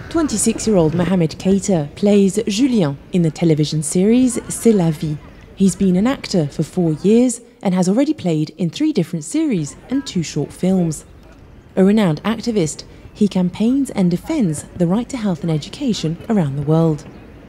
26-year-old Mohamed Keita plays Julien in the television series C'est la vie. He's been an actor for 4 years and has already played in 3 different series and 2 short films. A renowned activist, he campaigns and defends the right to health and education around the world.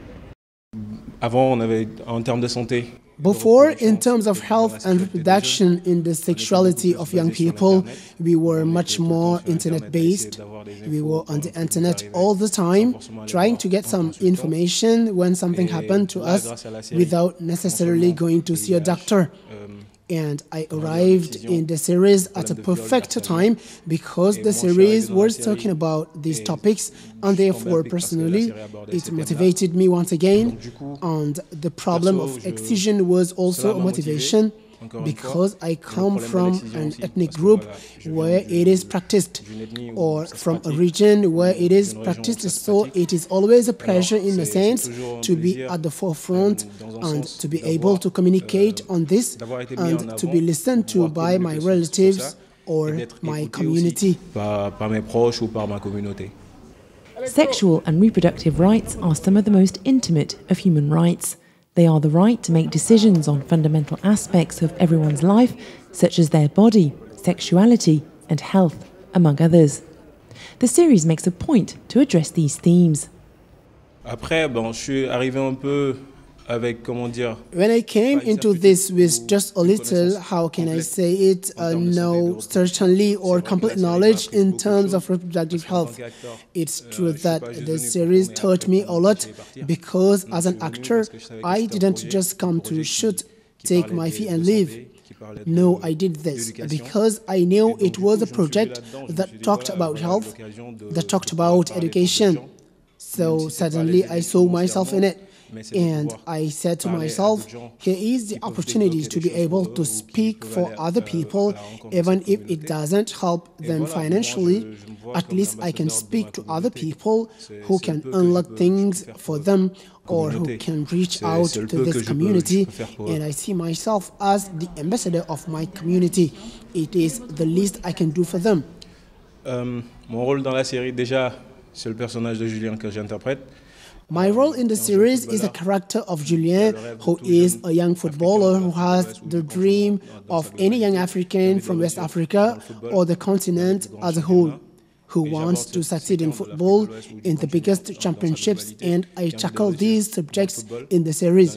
Before, in terms of health and reproduction in the sexuality of young people, we were much more internet-based. We were on the internet all the time, trying to get some information when something happened to us without necessarily going to see a doctor. And I arrived in the series at a perfect time because the series was talking about these topics, and therefore personally it motivated me once again. And the problem of excision was also a motivation because I come from an ethnic group where it is practiced, or from a region where it is practiced, so it is always a pleasure in a sense to be at the forefront and to be able to communicate on this and to be listened to by my relatives or my community. Sexual and reproductive rights are some of the most intimate of human rights. They are the right to make decisions on fundamental aspects of everyone's life, such as their body, sexuality, and health, among others. The series makes a point to address these themes. When I came into this with just a little, how can I say it, no certainly or complete knowledge in terms of reproductive health, it's true that the series taught me a lot because as an actor, I didn't just come to shoot, take my fee and leave. No, I did this because I knew it was a project that talked about health, that talked about education. So suddenly I saw myself in it. And I said to myself, here is the opportunity to be able to speak for other people, even if it doesn't help them financially. At least I can speak to other people who can unlock things for them or who can reach out to this community. And I see myself as the ambassador of my community. It is the least I can do for them. Mon rôle dans la série, déjà, c'est le personnage de Julien que j'interprète. My role in the series is the character of Julien, who is a young footballer who has the dream of any young African from West Africa or the continent as a whole, who wants to succeed in football in the biggest championships, and I tackle these subjects in the series.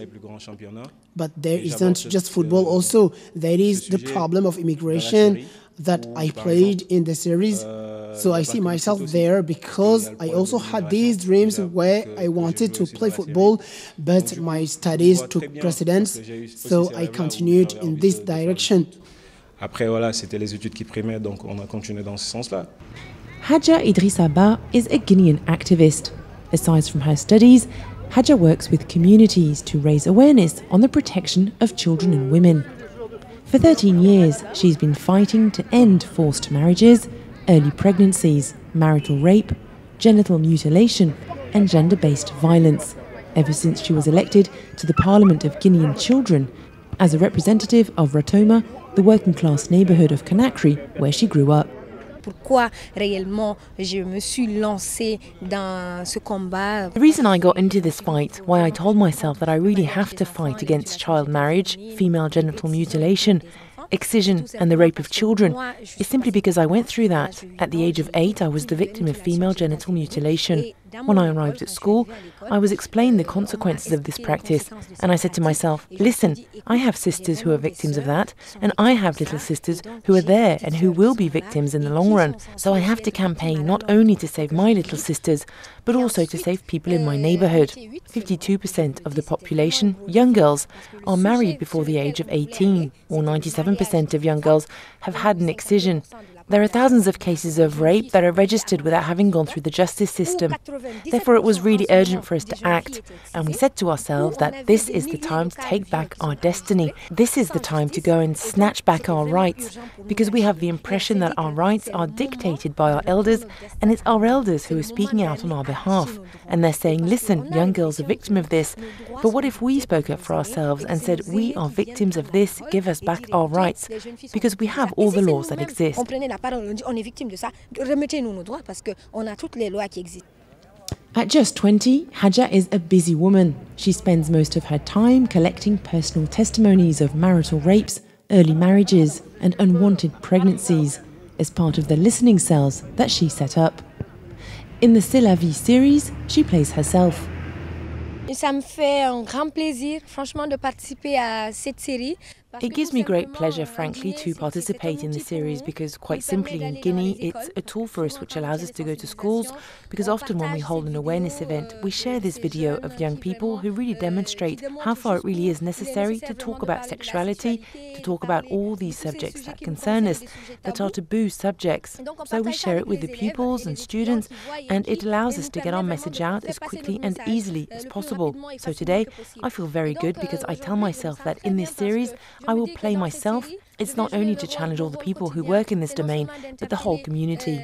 But there isn't just football also, there is the problem of immigration that I played in the series. So I see myself there because I also had these dreams where I wanted to play football, but my studies took precedence, so I continued in this direction. Après, voilà, c'était les études qui primaient, donc on a continué dans ce sens-là. Hadja Idrissa Ba is a Guinean activist. Aside from her studies, Hadja works with communities to raise awareness on the protection of children and women. For 13 years, she's been fighting to end forced marriages, early pregnancies, marital rape, genital mutilation, and gender-based violence, ever since she was elected to the Parliament of Guinean Children as a representative of Ratoma, the working-class neighbourhood of Conakry, where she grew up. Pourquoi réellement je me suis lancée dans ce combat? The reason I got into this fight, why I told myself that I really have to fight against child marriage, female genital mutilation, excision and the rape of children, is simply because I went through that. At the age of 8, I was the victim of female genital mutilation. When I arrived at school, I was explained the consequences of this practice, and I said to myself, listen, I have sisters who are victims of that, and I have little sisters who are there and who will be victims in the long run. So I have to campaign not only to save my little sisters, but also to save people in my neighbourhood. 52% of the population, young girls, are married before the age of 18, or 97% of young girls have had an excision. There are thousands of cases of rape that are registered without having gone through the justice system. Therefore, it was really urgent for us to act, and we said to ourselves that this is the time to take back our destiny. This is the time to go and snatch back our rights, because we have the impression that our rights are dictated by our elders, and it's our elders who are speaking out on our behalf. And they're saying, listen, young girls are victim of this, but what if we spoke up for ourselves and said, we are victims of this, give us back our rights, because we have all the laws that exist. On est victime de ça, remettez-nous nos droits parce qu'on a toutes les lois qui existent. At just 20, Hadja is a busy woman. She spends most of her time collecting personal testimonies of marital rapes, early marriages and unwanted pregnancies as part of the listening cells that she set up. In the C'est la vie series, she plays herself. Ça me fait un grand plaisir, franchement, de participer à cette série. It gives me great pleasure, frankly, to participate in the series because, quite simply, in Guinea, it's a tool for us which allows us to go to schools, because often when we hold an awareness event, we share this video of young people who really demonstrate how far it really is necessary to talk about sexuality, to talk about all these subjects that concern us, that are taboo subjects. So we share it with the pupils and students, and it allows us to get our message out as quickly and easily as possible. So today, I feel very good because I tell myself that in this series, I will play myself. It's not only to challenge all the people who work in this domain, but the whole community.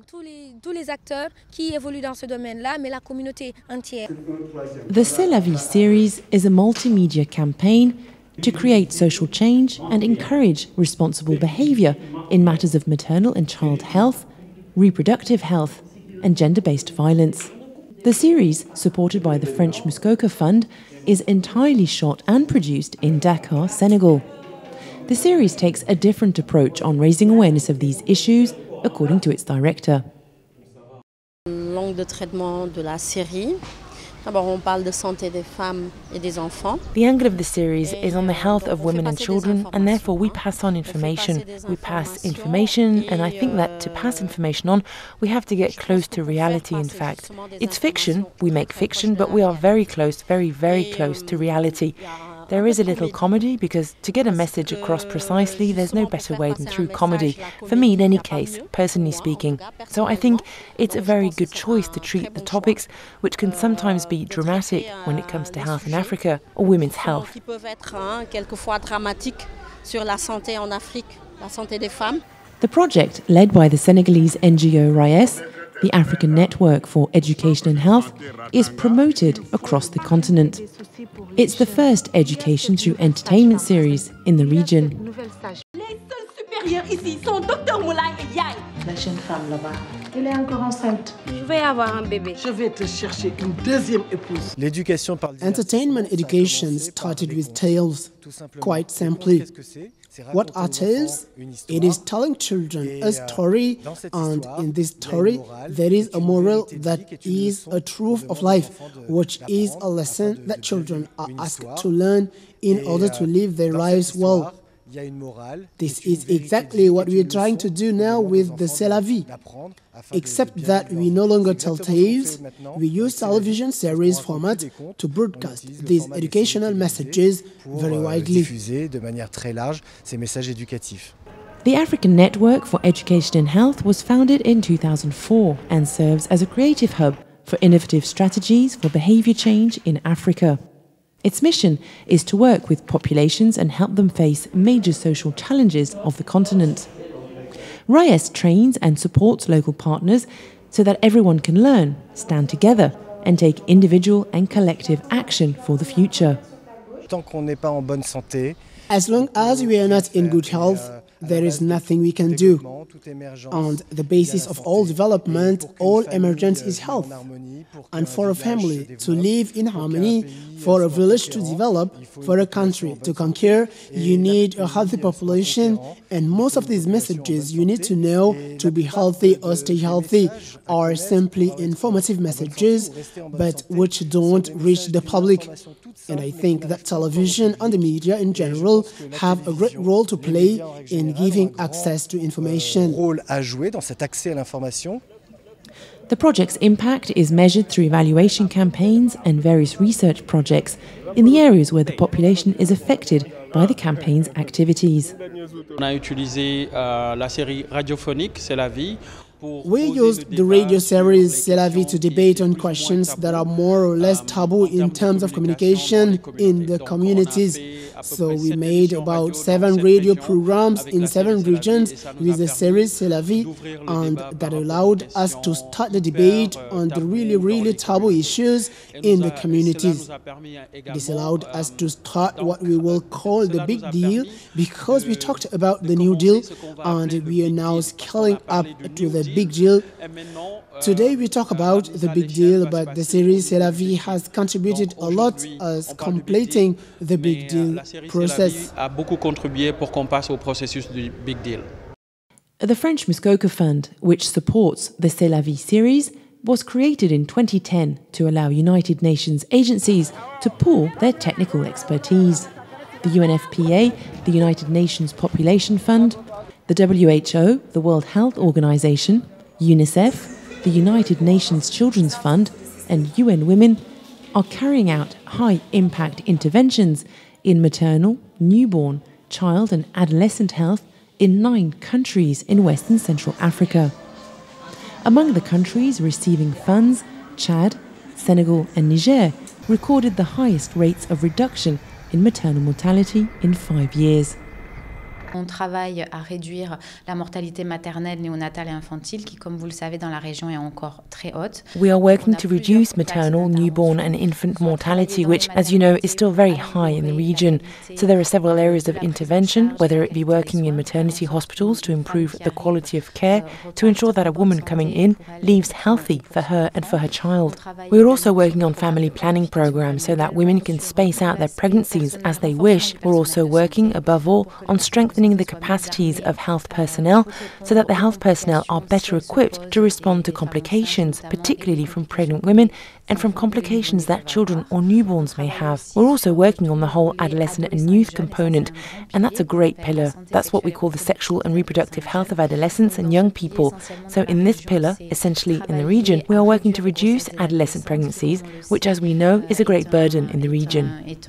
The C'est la vie series is a multimedia campaign to create social change and encourage responsible behaviour in matters of maternal and child health, reproductive health, and gender-based violence. The series, supported by the French Muskoka Fund, is entirely shot and produced in Dakar, Senegal. The series takes a different approach on raising awareness of these issues, according to its director. L'angle de traitement de la série. D'abord, on parle de santé des femmes et des enfants. The angle of the series is on the health of women and children, and therefore we pass on information. We pass information, and I think that to pass information on, we have to get close to reality, in fact. It's fiction, we make fiction, but we are very close, very, very close to reality. There is a little comedy, because to get a message across precisely, there's no better way than through comedy, for me in any case, personally speaking. So I think it's a very good choice to treat the topics which can sometimes be dramatic when it comes to health in Africa or women's health. The project, led by the Senegalese NGO RAES, the African Network for Education and Health, is promoted across the continent. It's the first education through entertainment series in the region. La jeune femme là-bas, elle est encore enceinte. Je vais avoir un bébé. Je vais te chercher une deuxième épouse. Entertainment education started with tales, quite simply. What are tales? It is telling children a story, and in this story there is a moral that is a truth of life, which is a lesson that children are asked to learn in order to live their lives well. This is exactly what we are trying to do now with the C'est la vie, except that we no longer tell tales, we use television series format to broadcast these educational messages very widely. The African Network for Education and Health was founded in 2004 and serves as a creative hub for innovative strategies for behaviour change in Africa. Its mission is to work with populations and help them face major social challenges of the continent. RAES trains and supports local partners so that everyone can learn, stand together, and take individual and collective action for the future. As long as we are not in good health, there is nothing we can do. And the basis of all development, all emergence is health. And for a family to live in harmony, for a village to develop, for a country to conquer, you need a healthy population, and most of these messages you need to know to be healthy or stay healthy are simply informative messages, but which don't reach the public. And I think that television and the media in general have a great role to play in giving access to information. The project's impact is measured through evaluation campaigns and various research projects in the areas where the population is affected by the campaign's activities. On a utilisé la série radiophonique C'est la vie. We used the radio series C'est la vie to debate on questions that are more or less taboo in terms of communication in the communities. So we made about 7 radio programs in 7 regions with the series C'est la vie, and that allowed us to start the debate on the really taboo issues in the communities. This allowed us to start what we will call the big deal, because we talked about the New Deal and we are now scaling up to the big deal. Today we talk about the big deal, but the series C'est la vie has contributed a lot as completing the big deal process. A beaucoup contribué pour qu'on passe au processus du big deal. The French Muskoka Fund, which supports the C'est la vie series, was created in 2010 to allow United Nations agencies to pool their technical expertise. The UNFPA, the United Nations Population Fund, the WHO, the World Health Organization, UNICEF, the United Nations Children's Fund, and UN Women are carrying out high-impact interventions in maternal, newborn, child and adolescent health in 9 countries in West and Central Africa. Among the countries receiving funds, Chad, Senegal and Niger recorded the highest rates of reduction in maternal mortality in 5 years. On travaille à réduire la mortalité maternelle, néonatale et infantile qui, comme vous le savez, dans la région est encore très haute. We are working to reduce maternal, newborn and infant mortality, which, as you know, is still very high in the region. So there are several areas of intervention, whether it be working in maternity hospitals to improve the quality of care, to ensure that a woman coming in leaves healthy for her and for her child. We are also working on family planning programs so that women can space out their pregnancies as they wish. We're also working, above all, on strengthening the capacities of health personnel so that the health personnel are better equipped to respond to complications, particularly from pregnant women and from complications that children or newborns may have. We're also working on the whole adolescent and youth component, and that's a great pillar. That's what we call the sexual and reproductive health of adolescents and young people. So in this pillar, essentially in the region, we are working to reduce adolescent pregnancies, which, as we know, is a great burden in the region.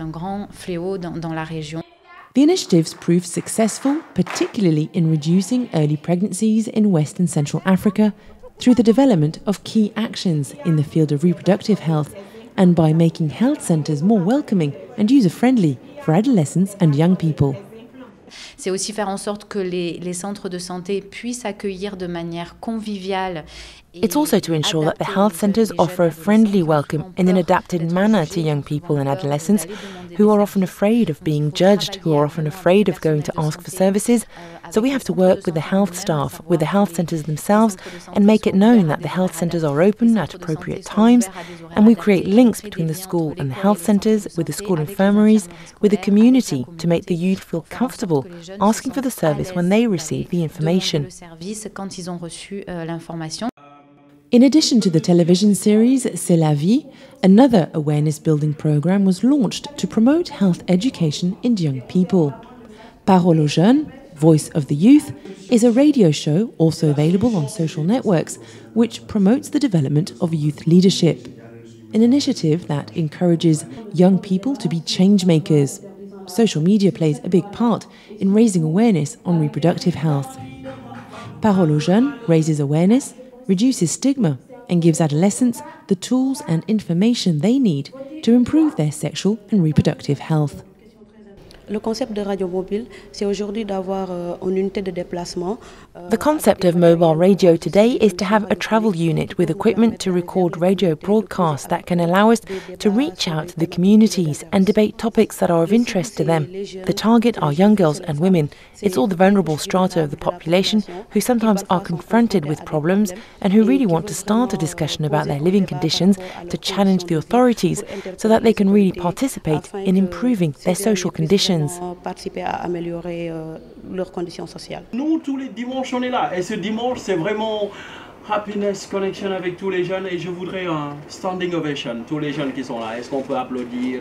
The initiatives proved successful, particularly in reducing early pregnancies in West and Central Africa, through the development of key actions in the field of reproductive health and by making health centres more welcoming and user-friendly for adolescents and young people. C'est aussi faire en sorte que les centres de santé puissent accueillir de manière conviviale. It's also to ensure that the health centres offer a friendly welcome in an adapted manner to young people and adolescents who are often afraid of being judged, who are often afraid of going to ask for services. So we have to work with the health staff, with the health centres themselves, and make it known that the health centres are open at appropriate times, and we create links between the school and the health centres, with the school infirmaries, with the community, to make the youth feel comfortable asking for the service when they receive the information. In addition to the television series C'est la vie, another awareness-building programme was launched to promote health education in young people. Parole aux jeunes, Voice of the Youth, is a radio show also available on social networks which promotes the development of youth leadership, an initiative that encourages young people to be change makers. Social media plays a big part in raising awareness on reproductive health. Parole aux jeunes raises awareness, reduces stigma and gives adolescents the tools and information they need to improve their sexual and reproductive health. Le concept de radio mobile, c'est aujourd'hui d'avoir une unité de déplacement. The concept of mobile radio today is to have a travel unit with equipment to record radio broadcasts that can allow us to reach out to the communities and debate topics that are of interest to them. The target are young girls and women. It's all the vulnerable strata of the population who sometimes are confronted with problems and who really want to start a discussion about their living conditions to challenge the authorities so that they can really participate in improving their social conditions. Participer à améliorer leurs conditions sociales. Nous, tous les dimanches, on est là. Et ce dimanche, c'est vraiment happiness, connection avec tous les jeunes. Et je voudrais un standing ovation, tous les jeunes qui sont là. Est-ce qu'on peut applaudir?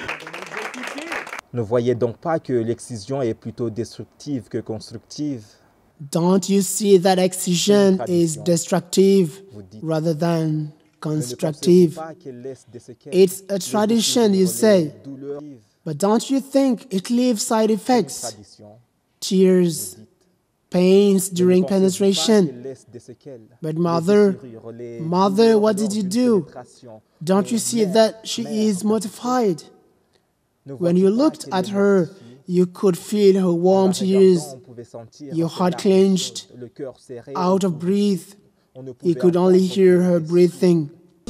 Ne voyez donc pas que l'excision est plutôt destructive que constructive? Don't you see that excision is destructive rather than constructive? It's a tradition, you say. But don't you think it leaves side effects? Tears, pains during penetration. But mother, what did you do? Don't you see that she is mortified? When you looked at her, You could feel her warm tears, your heart clenched, out of breath. You could only hear her breathing.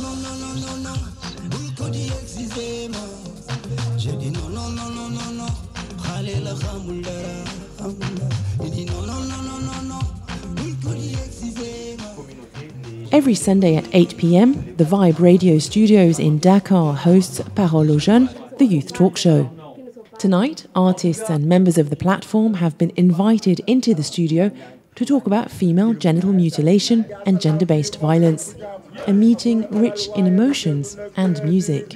Every Sunday at 8 p.m, the Vibe Radio Studios in Dakar hosts Parole aux Jeunes, the youth talk show. Tonight, artists and members of the platform have been invited into the studio to talk about female genital mutilation and gender-based violence. A meeting rich in emotions and music.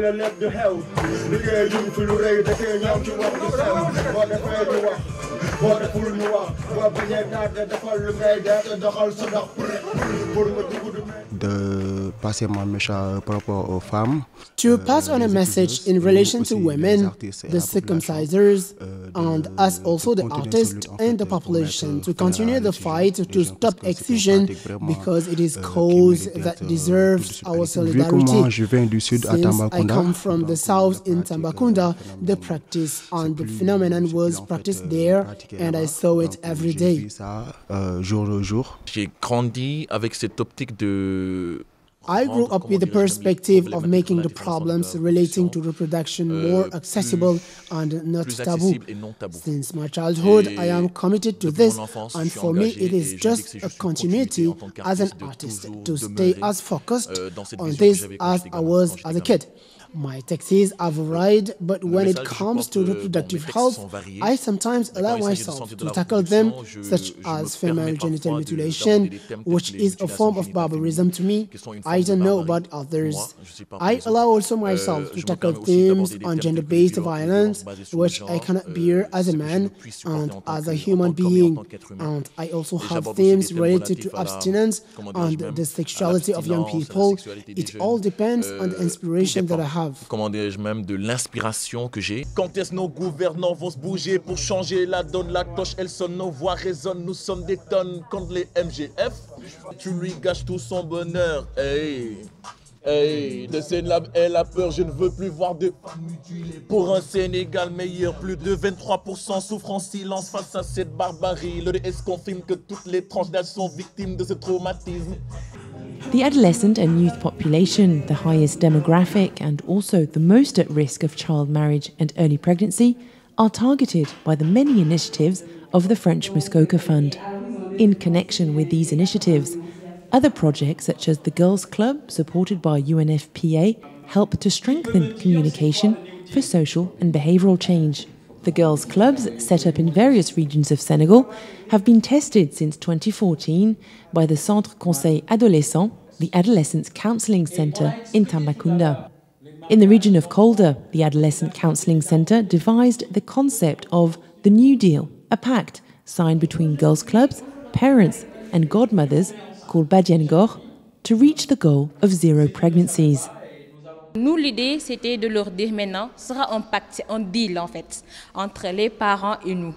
De passer mon message par rapport aux femmes. To pass on a message in relation to women, the circumcisers, and us also the artists and the population to continue the fight to stop excision because it is cause that deserves our solidarity. Since I come from the south in Tambacounda, the practice and the phenomenon was practiced there and I saw it every day. J'ai grandi avec cette optique de I grew up with the perspective of making the problems relating to reproduction more accessible and not taboo. Since my childhood, I am committed to this, and for me it is just a continuity as an artist to stay as focused on this as I was as a kid. My texts are varied, but when it comes to reproductive health, I sometimes allow myself to tackle them, such as female genital mutilation, which is a form of barbarism to me. I don't know about others. I allow also myself to tackle themes on gender-based violence, which I cannot bear as a man and as a human being. And I also have themes related to abstinence and the sexuality of young people. It all depends on the inspiration that I have. Comment dirais-je même de l'inspiration que j'ai. Quand est-ce nos gouvernants vont se bouger pour changer la donne, la cloche elle sonne, nos voix résonnent, nous sommes des tonnes contre les MGF. Tu lui gâches tout son bonheur, hey. Hey, de Sénab, elle a peur, je ne veux plus voir de femmes mutilées. Pour un Sénégal meilleur, plus de 23% souffrent en silence face à cette barbarie. L'ODS confirme que toutes les tranches d'âge sont victimes de ce traumatisme. The adolescent and youth population, the highest demographic and also the most at risk of child marriage and early pregnancy, are targeted by the many initiatives of the French Muskoka Fund. In connection with these initiatives, other projects such as the Girls Club, supported by UNFPA, help to strengthen communication for social and behavioural change. The girls' clubs, set up in various regions of Senegal, have been tested since 2014 by the Centre Conseil Adolescent, the Adolescents Counselling Centre in Tambacounda. In the region of Kolda, the Adolescent Counselling Centre devised the concept of the New Deal, a pact signed between girls' clubs, parents and godmothers, called Badien Gor, to reach the goal of 0 pregnancies. Nous, l'idée, c'était de leur dire maintenant, ce sera un pacte, un deal en fait, entre les parents et nous.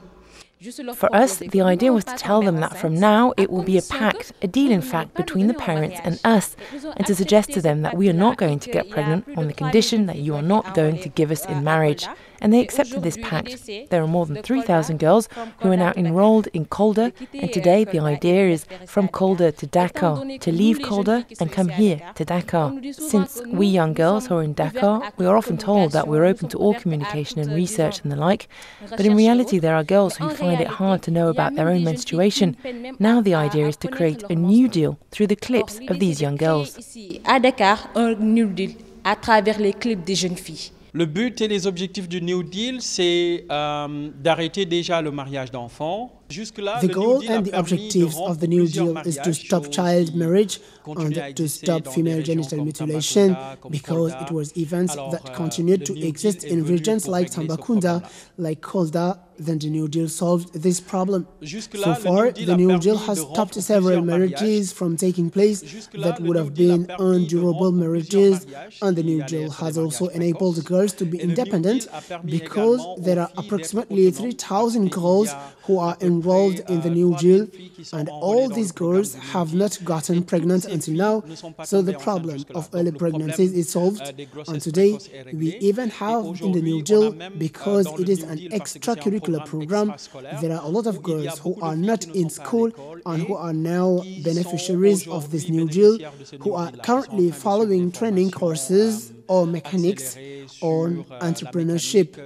For us, the idea was to tell them that from now it will be a pact, a deal in fact, between the parents and us, and to suggest to them that we are not going to get pregnant on the condition that you are not going to give us in marriage. And they accepted this pact. There are more than 3,000 girls who are now enrolled in Kolda, and today the idea is from Kolda to Dakar, to leave Kolda and come here to Dakar. Since we young girls who are in Dakar, we are often told that we're open to all communication and research and the like, but in reality there are girls who find it hard to know about their own menstruation. Now the idea is to create a new deal through the clips of these young girls. À Dakar, un new deal à travers les clips des jeunes filles. Le but et les objectifs du New Deal, c'est d'arrêter déjà le mariage d'enfants. The goal and the objectives of the New Deal is to stop child marriage and to stop female genital mutilation, because it was events that continued to exist in regions like Tambacounda, like Kolda. Then the New Deal solved this problem. So far, the New Deal has stopped several marriages from taking place that would have been undurable marriages, and the New Deal has also enabled girls to be independent, because there are approximately 3,000 girls who are enrolled in the New Deal, and all these girls have not gotten pregnant until now, so the problem of early pregnancies is solved. And today, we even have in the New Deal, because it is an extracurricular program, there are a lot of girls who are not in school and who are now beneficiaries of this New Deal, who are currently following training courses or mechanics or entrepreneurship.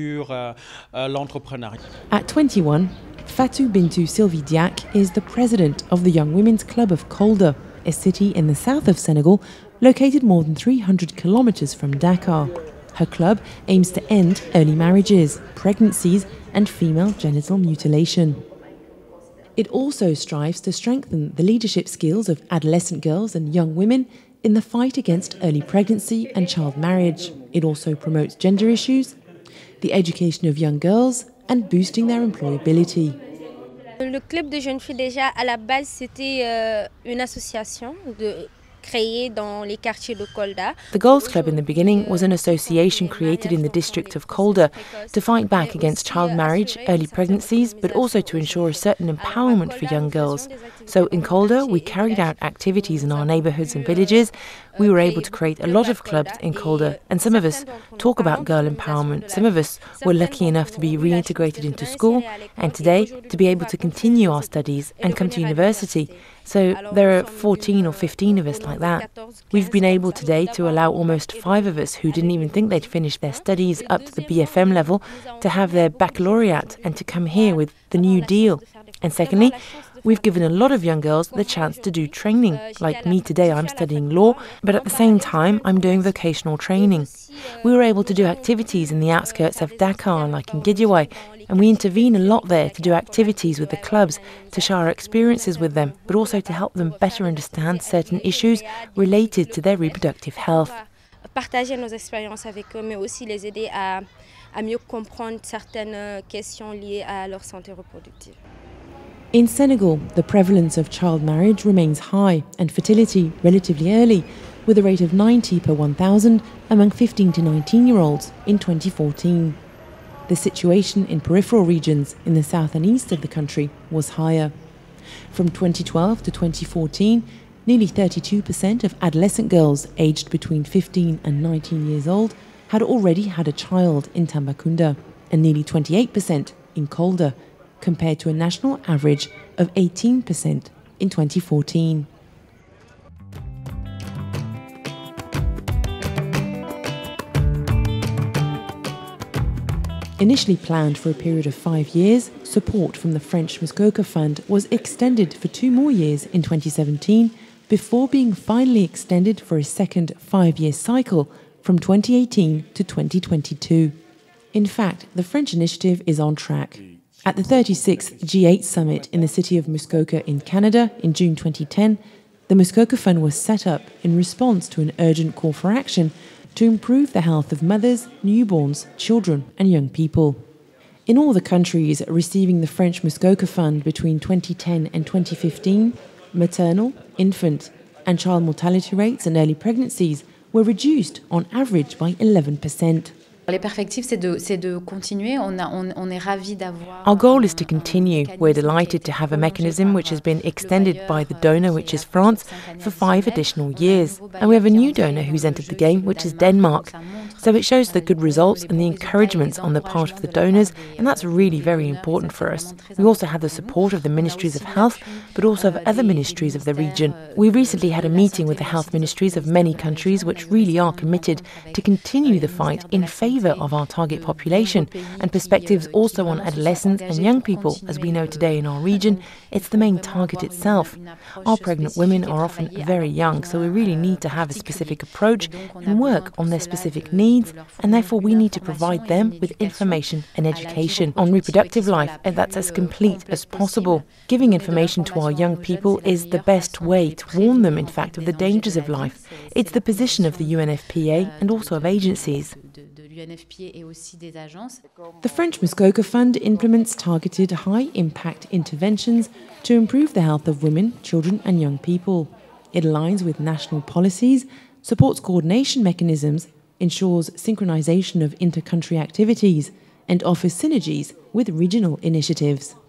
At 21, Fatou Bintou Sylvie Diak is the president of the Young Women's Club of Kolda, a city in the south of Senegal, located more than 300 kilometers from Dakar. Her club aims to end early marriages, pregnancies, and female genital mutilation. It also strives to strengthen the leadership skills of adolescent girls and young women in the fight against early pregnancy and child marriage. It also promotes gender issues, the education of young girls, and boosting their employability. Le Club de jeunes filles, déjà, à la base, c'était une association créée dans les quartiers de Kolda. The Girls Club in the beginning was an association created in the district of Kolda to fight back against child marriage, early pregnancies, but also to ensure a certain empowerment for young girls. So in Kolda, we carried out activities in our neighbourhoods and villages. We were able to create a lot of clubs in Kolda, and some of us talk about girl empowerment. Some of us were lucky enough to be reintegrated into school, and today to be able to continue our studies and come to university. So there are 14 or 15 of us like that. We've been able today to allow almost 5 of us who didn't even think they'd finished their studies up to the BFM level to have their baccalaureate and to come here with the New Deal. And secondly, we've given a lot of young girls the chance to do training. Like me today, I'm studying law, but at the same time, I'm doing vocational training. We were able to do activities in the outskirts of Dakar, like in Guédiawaye, and we intervene a lot there to do activities with the clubs, to share our experiences with them, but also to help them better understand certain issues related to their reproductive health. Partager nos expériences avec eux, mais aussi les aider à mieux comprendre certaines questions liées à leur santé reproductive. In Senegal, the prevalence of child marriage remains high and fertility relatively early, with a rate of 90 per 1,000 among 15 to 19-year-olds in 2014. The situation in peripheral regions in the south and east of the country was higher. From 2012 to 2014, nearly 32% of adolescent girls aged between 15 and 19 years old had already had a child in Tambacounda, and nearly 28% in Kolda, compared to a national average of 18% in 2014. Initially planned for a period of 5 years, support from the French Muskoka Fund was extended for 2 more years in 2017, before being finally extended for a second 5-year cycle from 2018 to 2022. In fact, the French initiative is on track. At the 36th G8 summit in the city of Muskoka in Canada in June 2010, the Muskoka Fund was set up in response to an urgent call for action to improve the health of mothers, newborns, children and young people. In all the countries receiving the French Muskoka Fund between 2010 and 2015, maternal, infant and child mortality rates and early pregnancies were reduced on average by 11%. Les perspectives, c'est de continuer. On est ravis d'avoir. Our goal is to continue. We're delighted to have a mechanism which has been extended by the donor, which is France, for 5 additional years. And we have a new donor who's entered the game, which is Denmark. So it shows the good results and the encouragements on the part of the donors, and that's really very important for us. We also have the support of the Ministries of Health, but also of other ministries of the region. We recently had a meeting with the health ministries of many countries which really are committed to continue the fight in favour of our target population, and perspectives also on adolescents and young people. As we know today in our region, it's the main target itself. Our pregnant women are often very young, so we really need to have a specific approach and work on their specific needs, and therefore we need to provide them with information and education on reproductive life, and that's as complete as possible. Giving information to our young people is the best way to warn them, in fact, of the dangers of life. It's the position of the UNFPA and also of agencies. The French Muskoka Fund implements targeted high-impact interventions to improve the health of women, children and young people. It aligns with national policies, supports coordination mechanisms, ensures synchronization of inter-country activities, and offers synergies with regional initiatives.